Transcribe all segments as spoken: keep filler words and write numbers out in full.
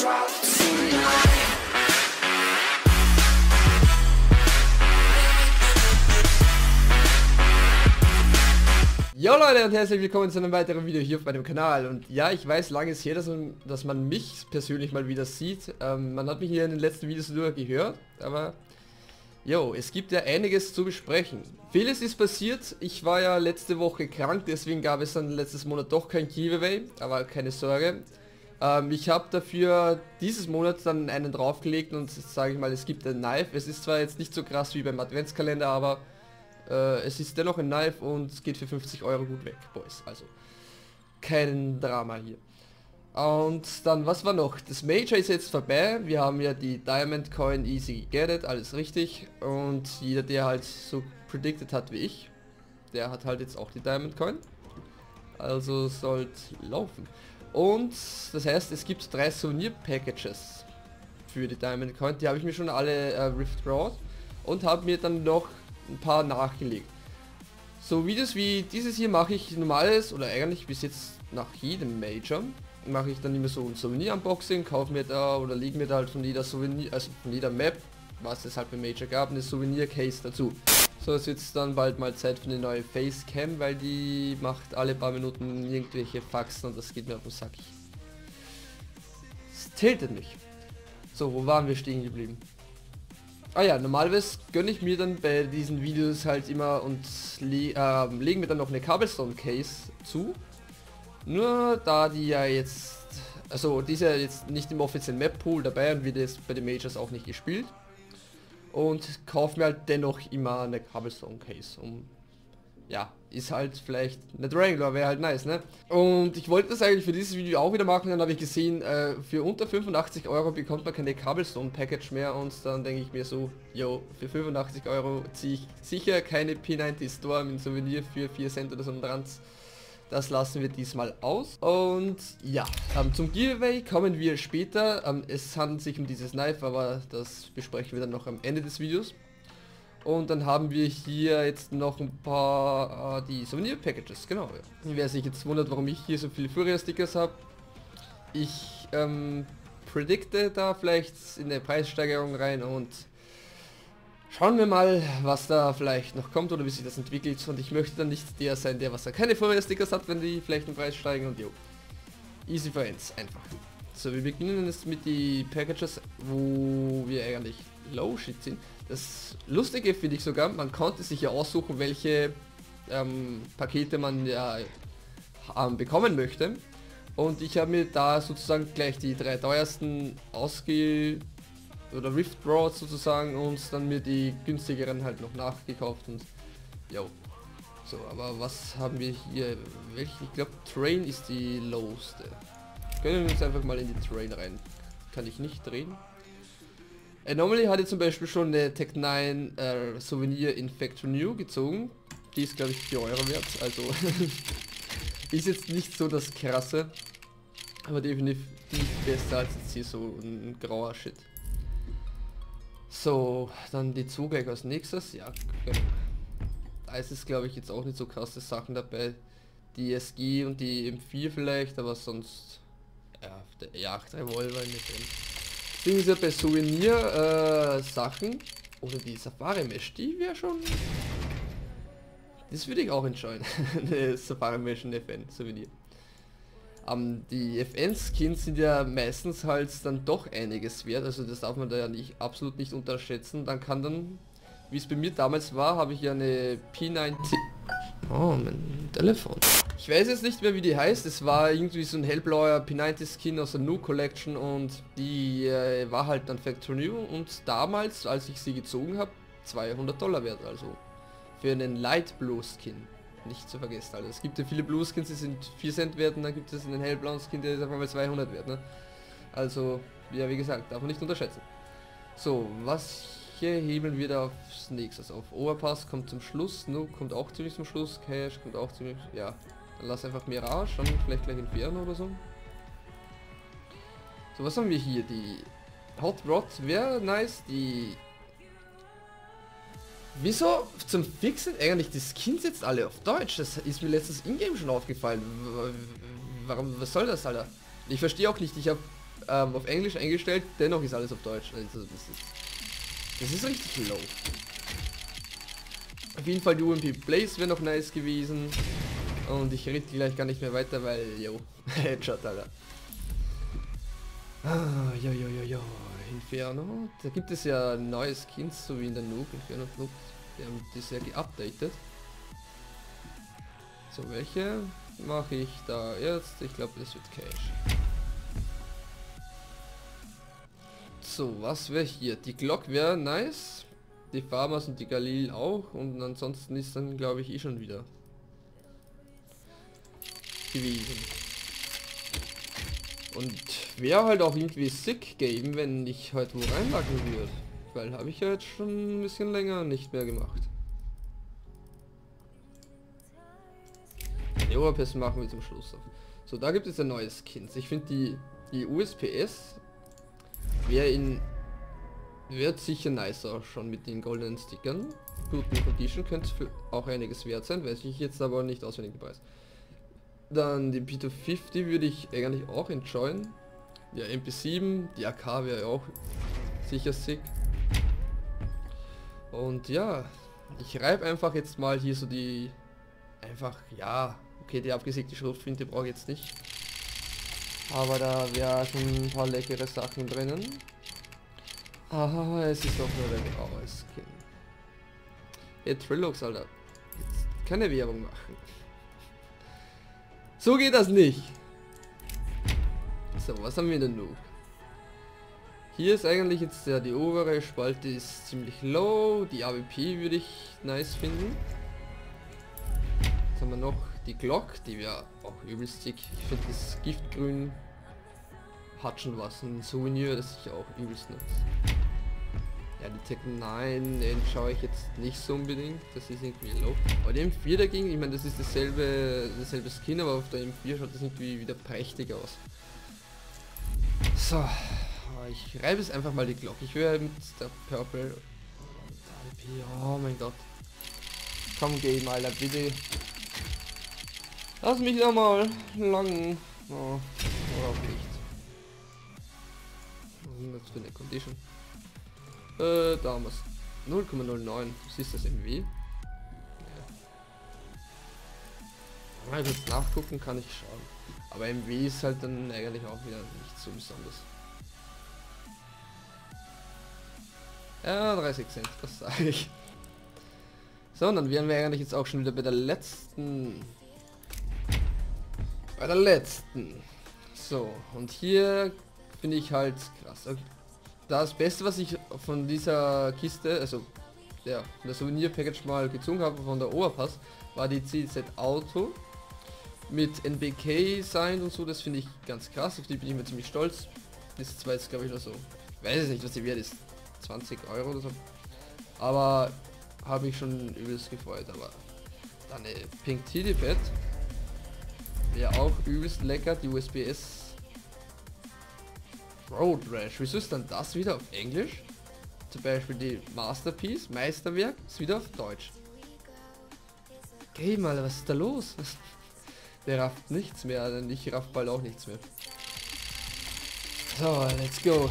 Jo Leute und herzlich willkommen zu einem weiteren Video hier auf meinem Kanal. Und ja, ich weiß, lange ist her, dass man, dass man mich persönlich mal wieder sieht. Ähm, man hat mich hier in den letzten Videos nur gehört, aber jo, es gibt ja einiges zu besprechen. Vieles ist passiert. Ich war ja letzte Woche krank, deswegen gab es dann letztes Monat doch kein Giveaway, aber keine Sorge. Ähm, ich habe dafür dieses Monat dann einen draufgelegt und sage ich mal, es gibt ein Knife. Es ist zwar jetzt nicht so krass wie beim Adventskalender, aber Uh, es ist dennoch ein Knife und es geht für fünfzig Euro gut weg, Boys. Also kein Drama hier. Und dann, was war noch? Das Major ist jetzt vorbei. Wir haben ja die Diamond Coin easy gegettet, alles richtig. Und jeder, der halt so predicted hat wie ich, der hat halt jetzt auch die Diamond Coin. Also sollte laufen. Und das heißt, es gibt drei Souvenir Packages für die Diamond Coin. Die habe ich mir schon alle äh, withdrawn und habe mir dann noch ein paar nachgelegt. So Videos wie dieses hier mache ich normales oder eigentlich bis jetzt nach jedem Major mache ich dann immer so ein Souvenir Unboxing, kaufe mir da oder lege mir da halt von jeder Souvenir, also von jeder Map, was es halt beim Major gab, eine Souvenir Case dazu. So, es wird dann bald mal Zeit für eine neue Facecam, weil die macht alle paar Minuten irgendwelche Faxen und das geht mir auf den Sack. Es tiltet mich. So, wo waren wir stehen geblieben? Ah ja, normalerweise gönne ich mir dann bei diesen Videos halt immer und le äh, legen wir dann noch eine Cobblestone Case zu. Nur da die ja jetzt, also die ist ja jetzt nicht im offiziellen Map Pool dabei und wird jetzt bei den Majors auch nicht gespielt. Und kaufe mir halt dennoch immer eine Cobblestone Case, um, ja, ist halt vielleicht eine Wrangler, wäre halt nice, ne? Und ich wollte das eigentlich für dieses Video auch wieder machen, dann habe ich gesehen, äh, für unter fünfundachtzig Euro bekommt man keine Cobblestone Package mehr und dann denke ich mir so, yo, für fünfundachtzig Euro ziehe ich sicher keine P neunzig Storm in Souvenir für vier Cent oder so ein Ranz. Das lassen wir diesmal aus. Und ja, ähm, zum Giveaway kommen wir später. Ähm, es handelt sich um dieses Knife, aber das besprechen wir dann noch am Ende des Videos. Und dann haben wir hier jetzt noch ein paar äh, die Souvenir Packages, genau. Wer sich jetzt wundert, warum ich hier so viele Furia Stickers habe, ich ähm, predikte da vielleicht in eine Preissteigerung rein und schauen wir mal, was da vielleicht noch kommt oder wie sich das entwickelt. Und ich möchte dann nicht der sein, der was da keine Furia Stickers hat, wenn die vielleicht den Preis steigen und jo. Easy for ends, einfach. So, wir beginnen jetzt mit die Packages, wo wir eigentlich low shit sind. Das Lustige finde ich sogar, man konnte sich ja aussuchen, welche ähm, Pakete man ja ähm, bekommen möchte. Und ich habe mir da sozusagen gleich die drei teuersten ausge... oder withdrawn sozusagen und dann mir die günstigeren halt noch nachgekauft und jo. So, aber was haben wir hier? Welche? Ich glaube Train ist die lowste. Können wir uns einfach mal in die Train rein. Kann ich nicht drehen. Anomaly hatte zum Beispiel schon eine Tech neun äh, Souvenir in Factory New gezogen. Die ist glaube ich vier Euro wert, also ist jetzt nicht so das krasse, aber definitiv besser als jetzt hier so ein grauer Shit. So, dann die zwei gleich als nächstes, ja, da ist es glaube ich jetzt auch nicht so krasse Sachen dabei. Die S G und die M vier vielleicht, aber sonst, ja, der Jagd Revolver nicht drin. Deswegen ist ja bei Souvenir äh, Sachen oder die Safari Mesh, die wäre schon, das würde ich auch entscheiden. Eine Safari Mesh in F N Souvenir. Um, die F N Skins sind ja meistens halt dann doch einiges wert, also das darf man da ja nicht absolut nicht unterschätzen. Dann kann dann, wie es bei mir damals war, habe ich ja eine P neunzig. Oh, mein Telefon. Ich weiß jetzt nicht mehr, wie die heißt. Es war irgendwie so ein hellblauer P neunzig Skin aus der New Collection und die äh, war halt dann Factory New und damals, als ich sie gezogen habe, zweihundert Dollar wert, also für einen Light Blue Skin. Nicht zu vergessen, also es gibt ja viele Blue Skins, die sind vier Cent wert und dann gibt es einen hellblauen Skin, der ist einfach mal zweihundert wert, ne? Also, ja wie gesagt, darf man nicht unterschätzen. So, was hier hebeln wir da aufs nächstes auf? Overpass kommt zum Schluss, No kommt auch ziemlich zum Schluss, Cash kommt auch ziemlich, ja. Dann lass einfach Mirage, dann vielleicht gleich Inferno oder so. So, was haben wir hier? Die Hot Rod wäre nice, die... Wieso zum Fixen eigentlich die Skins jetzt alle auf Deutsch? Das ist mir letztens in-game schon aufgefallen. Warum, was soll das, Alter? Ich verstehe auch nicht, ich habe ähm, auf Englisch eingestellt, dennoch ist alles auf Deutsch. Also das ist, das ist richtig low. Auf jeden Fall die U M P Blaze wäre noch nice gewesen. Und ich rede gleich gar nicht mehr weiter, weil, yo, Headshot, Alter. Ah, jo, jo, jo, jo, Inferno. Da gibt es ja neue Skins, so wie in der Noob, Inferno Noob. Die haben das ja geupdatet. So, welche mache ich da jetzt? Ich glaube, das wird Cash. So, was wäre hier? Die Glock wäre nice. Die Farmers und die Galil auch. Und ansonsten ist dann, glaube ich, eh schon wieder gewesen. Und wäre halt auch irgendwie sick geben, wenn ich heute wo reinlacken würde. Weil habe ich ja jetzt schon ein bisschen länger nicht mehr gemacht. Die Oberpässe machen wir zum Schluss auf. So, da gibt es ja neue Skins. Ich finde die, die U S P S wäre in wird sicher nicer schon mit den goldenen Stickern. Guten Condition könnte für auch einiges wert sein, weiß ich jetzt aber nicht auswendig den Preis. Dann die P zwei fünfzig würde ich eigentlich auch enjoyen. Ja, M P sieben, die A K wäre auch sicher sick. Und ja, ich reibe einfach jetzt mal hier so die einfach, ja, okay, die abgesägte Schrotflinte brauche ich jetzt nicht. Aber da wäre schon ein paar leckere Sachen drinnen. Ah, es ist doch nur der graue Skin. Hey, Trillox, Alter. Jetzt keine Werbung machen. So geht das nicht. So, was haben wir denn noch? Hier ist eigentlich jetzt ja die obere Spalte ist ziemlich low. Die A W P würde ich nice finden. Jetzt haben wir noch die Glock, die wäre auch übelst sick. Ich finde das Giftgrün hat schon was. Ein Souvenir, das ich auch übelst nice. Ja, die Tech neun, den schaue ich jetzt nicht so unbedingt. Das ist irgendwie low. Aber die M vier dagegen, ich meine, das ist dasselbe, dasselbe Skin, aber auf der M vier schaut das irgendwie wieder prächtig aus. So, ich reibe es einfach mal die Glocke. Ich höre mit der Purple. Oh mein Gott. Komm, Game, Alter, bitte. Lass mich da mal lang. Oh, oder auch nicht. Was ist denn das für eine Condition? Äh, da haben wir es. null Komma null neun. Du siehst das M W. Ja. Mal kurz nachgucken, kann ich schauen. Aber M W ist halt dann eigentlich auch wieder nicht so besonders. Ja, dreißig Cent, das sage ich. So, und dann wären wir eigentlich jetzt auch schon wieder bei der letzten. Bei der letzten. So, und hier finde ich halt krass. Okay. Das Beste, was ich von dieser Kiste, also ja, von der Souvenir-Package mal gezogen habe, von der Overpass, war die C Z Auto mit N B K-Sign und so. Das finde ich ganz krass, auf die bin ich mir ziemlich stolz. Das war jetzt, glaube ich, noch so, ich weiß es nicht, was die wert ist, zwanzig Euro oder so. Aber habe ich schon übelst gefreut. Aber dann eine Pink Tidybet wäre auch übelst lecker, die U S P S Road Rash. Wieso ist dann das wieder auf Englisch? Zum Beispiel die Masterpiece, Meisterwerk, ist wieder auf Deutsch. Geh mal, was ist da los? Der rafft nichts mehr, denn ich raff bald auch nichts mehr. So, let's go.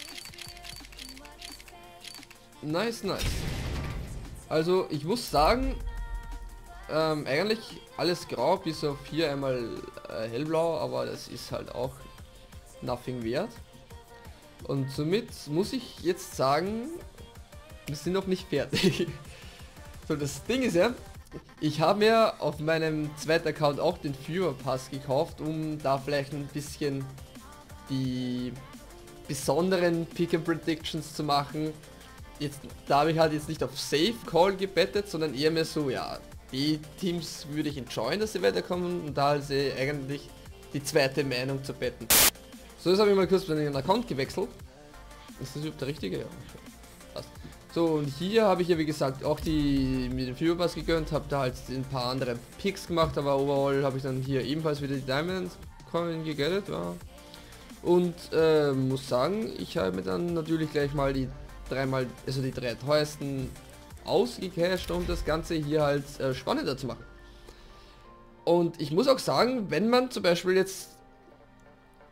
Nice, nice. Also, ich muss sagen, ähm, eigentlich alles grau, bis auf hier einmal äh, hellblau, aber das ist halt auch nothing wert. Und somit muss ich jetzt sagen, wir sind noch nicht fertig. So, das Ding ist ja, ich habe mir auf meinem zweiten Account auch den Führer Pass gekauft, um da vielleicht ein bisschen die besonderen Pick and Predictions zu machen. Jetzt, da habe ich halt jetzt nicht auf Safe Call gebettet, sondern eher mehr so, ja, die Teams würde ich enjoyen, dass sie weiterkommen, und da also eigentlich die zweite Meinung zu betten. So, jetzt habe ich mal kurz den Account gewechselt. Ist das überhaupt der richtige? Ja. Passt. So, und hier habe ich ja wie gesagt auch die mit dem Führerpass gegönnt, habe da halt ein paar andere Picks gemacht, aber overall habe ich dann hier ebenfalls wieder die Diamond Coin gegettet, ja. Und äh, muss sagen, ich habe mir dann natürlich gleich mal die dreimal, also die drei teuersten ausgecasht, um das Ganze hier halt äh, spannender zu machen. Und ich muss auch sagen, wenn man zum Beispiel jetzt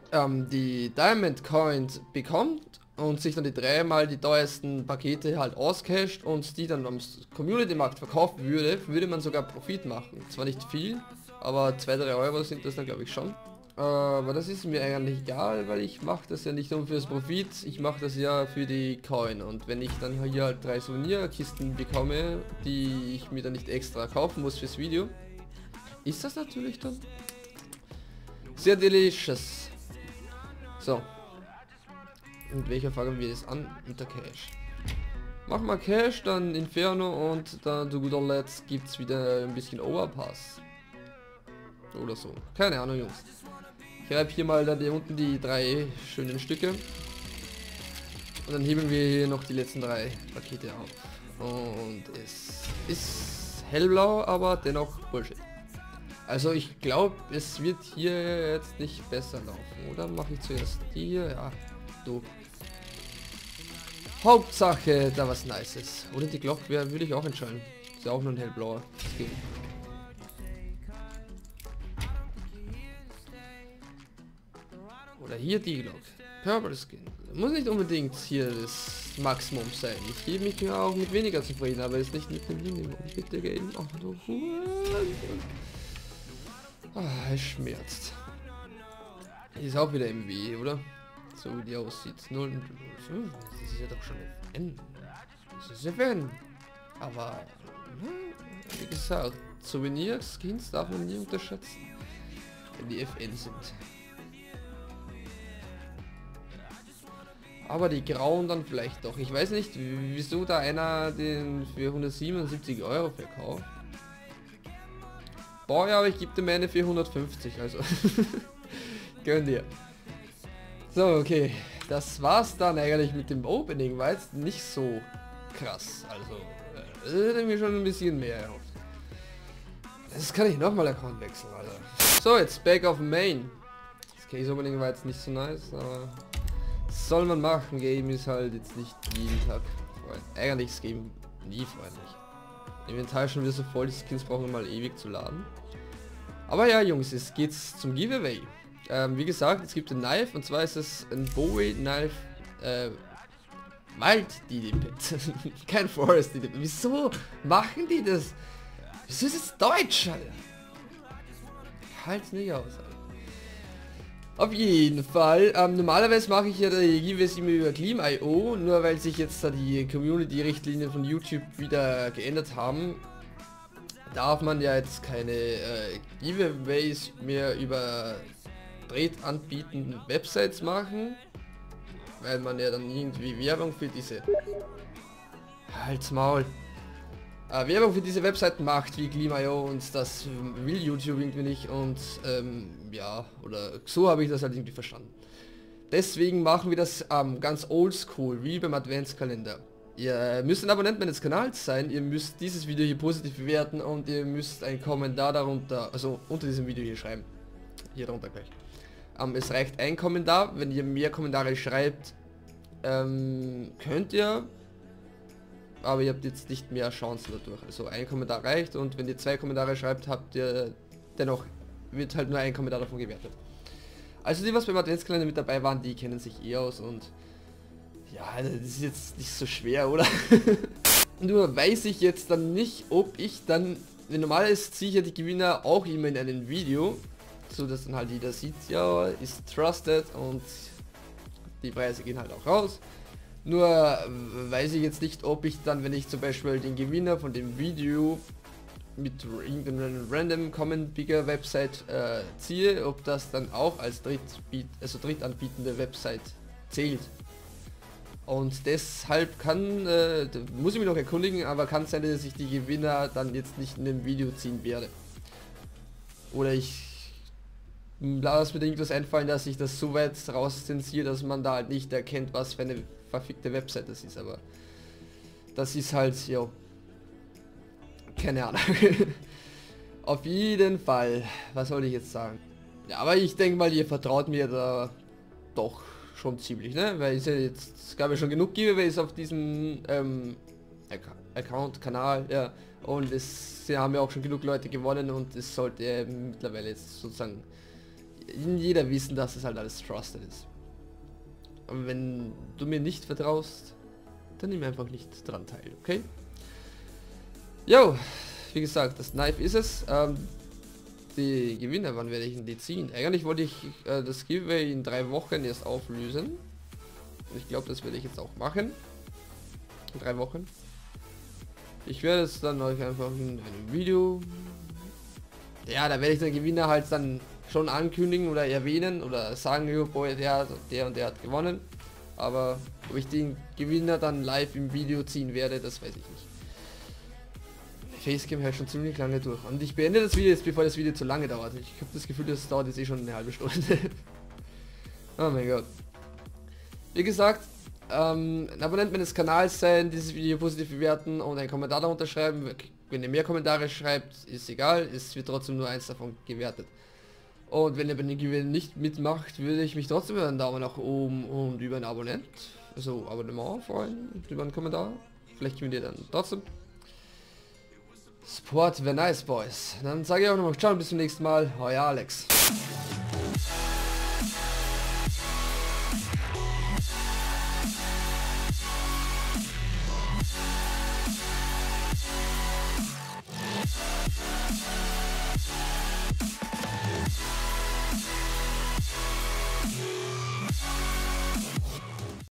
ähm, die Diamond Coins bekommt und sich dann die dreimal die teuersten Pakete halt auscasht und die dann am Community-Markt verkaufen würde, würde man sogar Profit machen. Zwar nicht viel, aber zwei drei Euro sind das dann, glaube ich, schon. Äh, aber das ist mir eigentlich egal, weil ich mache das ja nicht nur fürs Profit, ich mache das ja für die Coin. Und wenn ich dann hier halt drei Souvenirkisten bekomme, die ich mir dann nicht extra kaufen muss fürs Video, ist das natürlich dann sehr delicious. So. Und welcher fangen wir jetzt an? Unter Cash. Mach mal Cash, dann Inferno und dann zu guter Letzt gibt's wieder ein bisschen Overpass. Oder so. Keine Ahnung, Jungs. Ich reibe hier mal dann hier unten die drei schönen Stücke. Und dann heben wir hier noch die letzten drei Pakete auf. Und es ist hellblau, aber dennoch Bullshit. Also ich glaube, es wird hier jetzt nicht besser laufen. Oder mache ich zuerst die hier? Ja, du. Hauptsache, da was Nices. Oder die Glock wäre, würde ich auch entscheiden. Ist ja auch nur ein hellblauer Skin. Oder hier die Glock. Purple Skin. Muss nicht unbedingt hier das Maximum sein. Ich gebe mich ja auch mit weniger zufrieden, aber ist nicht mit dem Minimum. Bitte geben. Ach du. Ah, es schmerzt. Ist auch wieder M W, oder? So wie die aussieht. null null fünf. Das ist ja doch schon F N. Das ist F N. Aber, wie gesagt, Souvenir-Skins darf man nie unterschätzen. Wenn die F N sind. Aber die grauen dann vielleicht doch. Ich weiß nicht, wieso da einer den für hundertsiebenundsiebzig Euro verkauft. Boah, ja, aber ich gebe dem eine für hundertfünfzig, also. Gönn dir. So, okay. Das war's dann eigentlich mit dem Opening. War jetzt nicht so krass. Also, äh, hätte mir schon ein bisschen mehr erhofft. Das kann ich nochmal Account wechseln, Alter. So, jetzt back auf Main. Das Case Opening war jetzt nicht so nice, aber was soll man machen? Game ist halt jetzt nicht jeden Tag freundlich. Eigentlich ist Game nie freundlich. Inventar schon wieder so voll, die Skins brauchen mal ewig zu laden. Aber ja, Jungs, es geht's zum Giveaway. Ähm, wie gesagt, es gibt ein Knife, und zwar ist es ein Bowie Knife äh, Wild D D Pit. Kein Forest D D Pit. Wieso machen die das? Wieso ist es Deutsch, Alter? Halt's nicht aus, Alter. Auf jeden Fall, ähm, normalerweise mache ich ja die Giveaways immer über Gleam Punkt i o, nur weil sich jetzt da die Community-Richtlinien von YouTube wieder geändert haben, darf man ja jetzt keine äh, Giveaways mehr über Dritt anbietenden Websites machen, weil man ja dann irgendwie Werbung für diese Halt's Maul äh, Werbung für diese Webseiten macht wie Gleam Punkt i o, und das will YouTube irgendwie nicht, und ähm, ja, oder so habe ich das halt irgendwie verstanden. Deswegen machen wir das ähm, ganz oldschool, wie beim Adventskalender. Ihr müsst ein Abonnent meines Kanals sein, ihr müsst dieses Video hier positiv bewerten und ihr müsst einen Kommentar darunter, also unter diesem Video hier schreiben. Hier drunter gleich. Ähm, es reicht ein Kommentar, wenn ihr mehr Kommentare schreibt, ähm, könnt ihr, aber ihr habt jetzt nicht mehr Chancen dadurch. Also ein Kommentar reicht, und wenn ihr zwei Kommentare schreibt, habt ihr dennoch, wird halt nur ein Kommentar davon gewertet. Also die, was beim Adventskalender mit dabei waren, die kennen sich eh aus, und ja, das ist jetzt nicht so schwer, oder? Nur weiß ich jetzt dann nicht, ob ich dann, wenn normal ist, ziehe ich ja die Gewinner auch immer in einem Video, so dass dann halt jeder sieht, ja, ist trusted, und die Preise gehen halt auch raus. Nur weiß ich jetzt nicht, ob ich dann, wenn ich zum Beispiel den Gewinner von dem Video mit irgendeiner random Comment Bigger Website äh, ziehe, ob das dann auch als Drittbiet, also drittanbietende Website zählt. Und deshalb kann, äh, muss ich mich noch erkundigen, aber kann sein, dass ich die Gewinner dann jetzt nicht in dem Video ziehen werde. Oder ich lasse mir irgendwas einfallen, dass ich das so weit rauszensiere, dass man da halt nicht erkennt, was für eine verfickte Website das ist, aber das ist halt, ja, keine Ahnung. Auf jeden Fall, was soll ich jetzt sagen? Ja, aber ich denke mal, ihr vertraut mir da doch schon ziemlich, ne? Weil es ja jetzt, es gab ja schon genug Giveaways auf diesem ähm, Account, Kanal, ja, und es sie haben ja auch schon genug Leute gewonnen, und es sollte äh, mittlerweile jetzt sozusagen jeder wissen, dass es halt alles trusted ist. Aber wenn du mir nicht vertraust, dann nimm einfach nicht dran teil, okay? Jo, wie gesagt, das Knife ist es. Ähm, die Gewinner, wann werde ich denn die ziehen? Eigentlich wollte ich äh, das Giveaway in drei Wochen erst auflösen. Ich glaube, das werde ich jetzt auch machen. In drei Wochen. Ich werde es dann euch einfach in einem Video... Ja, da werde ich den Gewinner halt dann schon ankündigen oder erwähnen oder sagen, jo, boy, der, der und der hat gewonnen. Aber ob ich den Gewinner dann live im Video ziehen werde, das weiß ich nicht. Facecam hält schon ziemlich lange durch. Und ich beende das Video jetzt, bevor das Video zu lange dauert. Ich habe das Gefühl, das dauert jetzt eh schon eine halbe Stunde. Oh mein Gott. Wie gesagt, ähm, ein Abonnent meines Kanals sein, dieses Video positiv bewerten und einen Kommentar darunter schreiben. Wenn ihr mehr Kommentare schreibt, ist egal, es wird trotzdem nur eins davon gewertet. Und wenn ihr bei den Gewinnen nicht mitmacht, würde ich mich trotzdem über einen Daumen nach oben und über ein Abonnent, also Abonnement freuen und über einen Kommentar. Vielleicht gewinnt ihr dann trotzdem. Support wäre nice, boys. Dann sage ich auch nochmal ciao und bis zum nächsten Mal. Euer Alex.